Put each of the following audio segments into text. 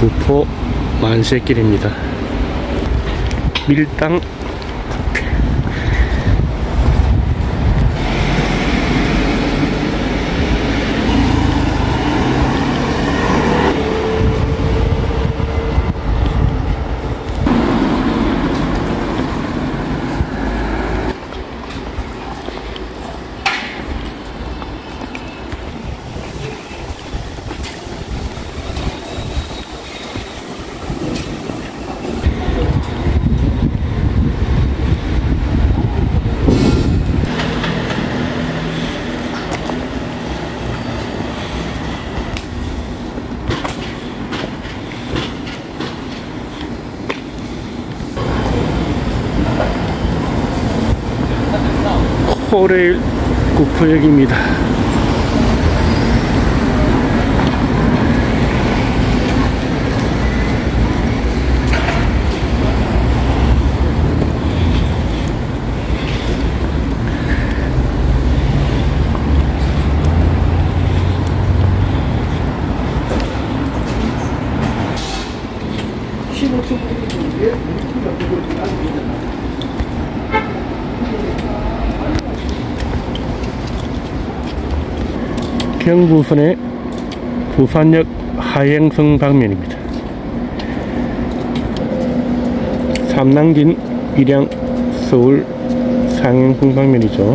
구포 만세길입니다. 밀당 코레일 구포역입니다. 경부선의 부산역 하행성 방면입니다. 삼남긴 밀양 서울 상행성 방면이죠.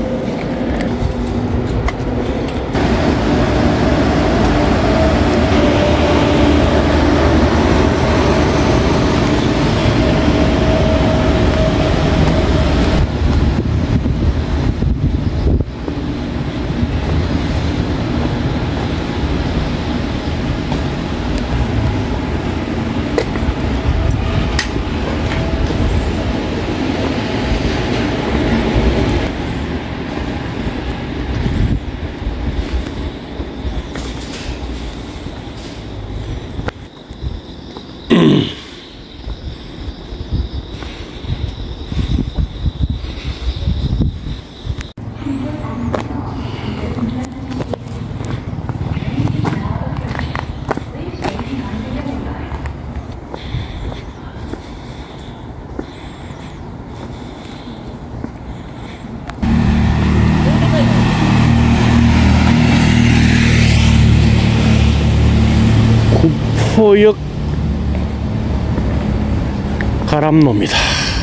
구포역 가람로입니다.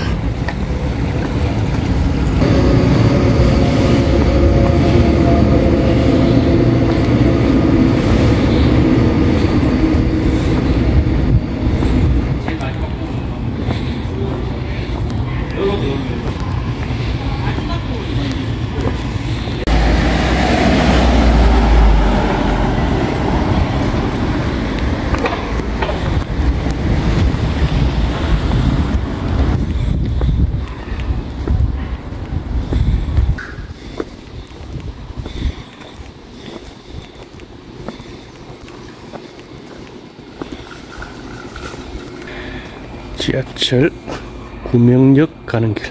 지하철 구명역 가는 길.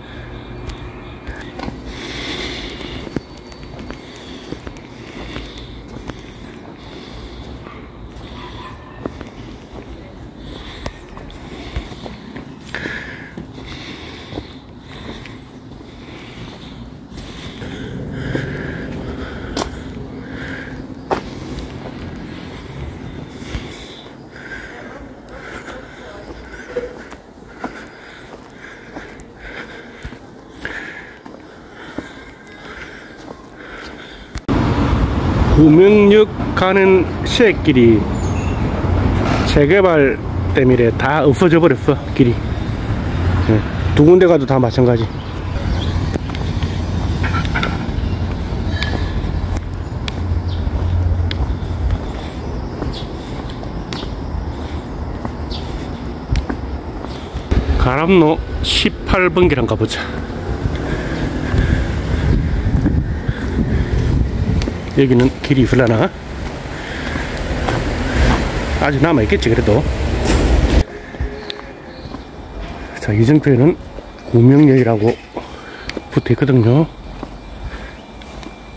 구명역 가는 시외길이 재개발 때문에 다 없어져 버렸어. 길이 두 군데 가도 다 마찬가지. 가람로 18번 길 한번 가보자. 여기는 길이 있으려나? 아직 남아있겠지 그래도. 자, 이정표에는 구명역이라고 붙어있거든요.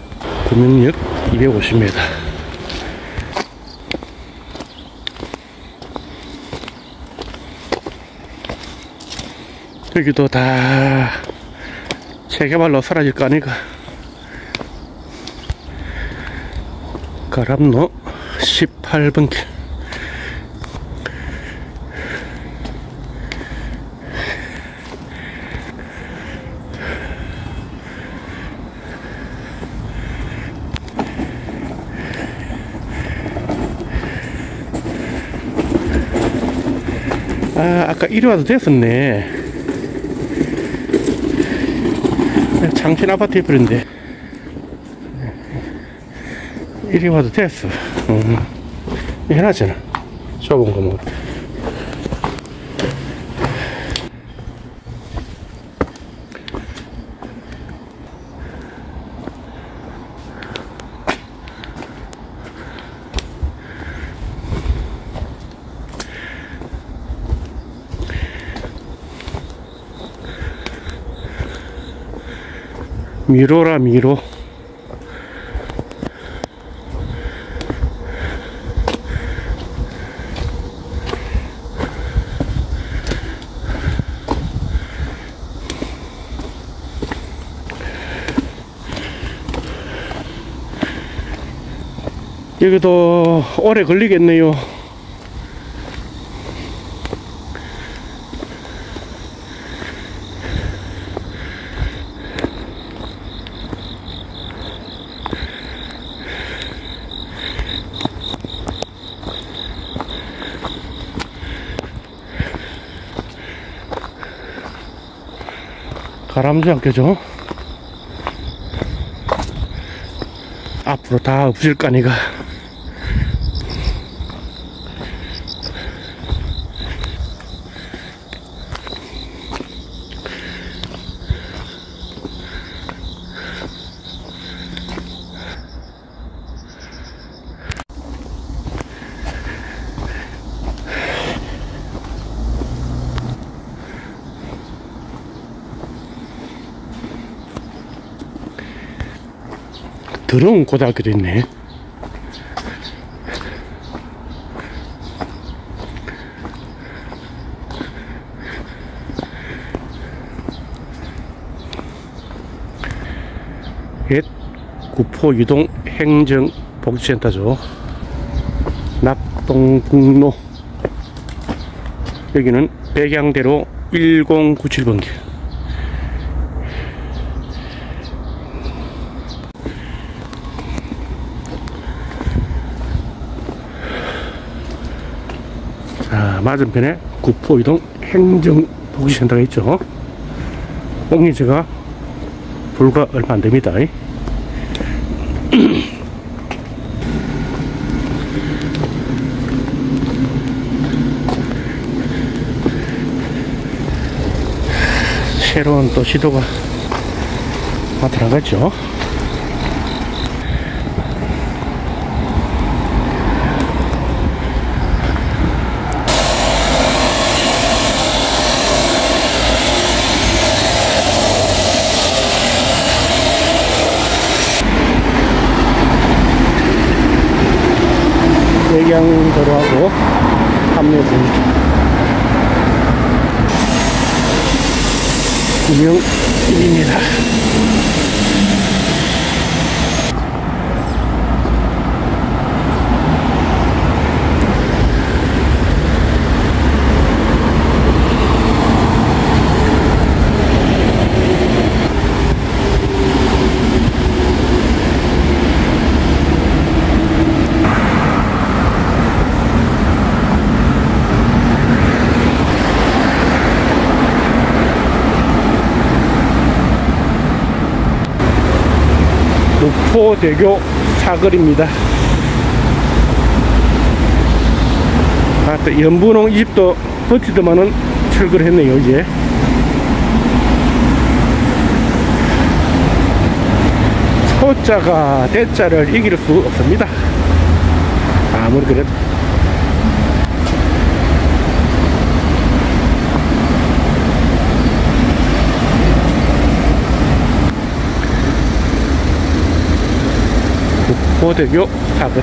구명역 250m. 여기도 다 재개발로 사라질 거 아니까. 가람로 18번 길. 아까 이리 와도 됐었네. 장신 아파트 입구인데 이리 와도 됐어. 해놨잖아. 좁은 거 뭐. 미로라 미로. 여기도 오래 걸리겠네요. 가라앉지 않겠죠? 앞으로 다 없을 거니까. 더러운 고등학교도 있네. 옛 구포 유동 행정복지센터죠. 낙동북로. 여기는 백양대로 1097번 길. 자, 맞은편에 구포유동 행정복지센터가 있죠. 옥리제가 불과 얼마 안 됩니다. 새로운 또 시도가 나타나겠죠. 백양도로하고 합류했습니다. 구명길입니다. 노포대교 사거리입니다. 아, 또 연분홍 이 집도 버티더만은 철거를 했네요. 이제 소자가 대자를 이길 수 없습니다. 아무리 그래도. 노포대교 사거리.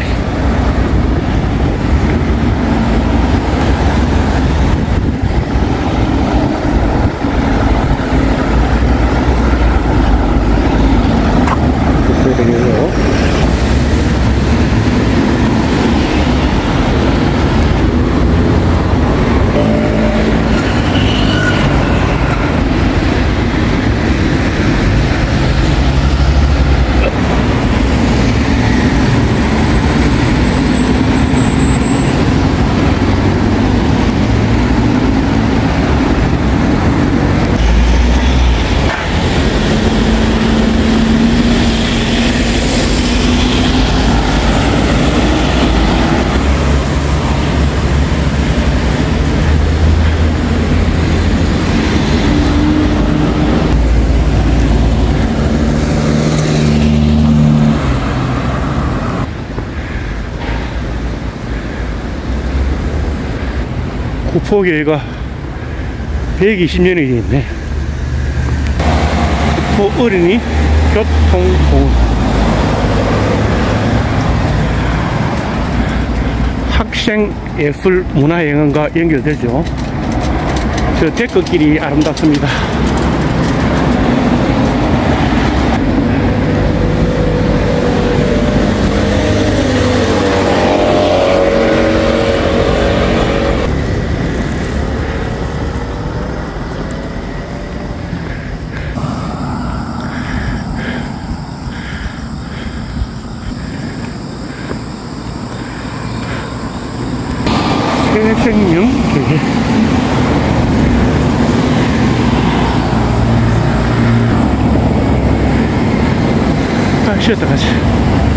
구포교회가 120년이 있네. 구포 어린이 교통공원. 학생 예술 문화여행과 연결되죠. 저 데크길이 아름답습니다. 새생명교회. 아, 쉬었다 가자.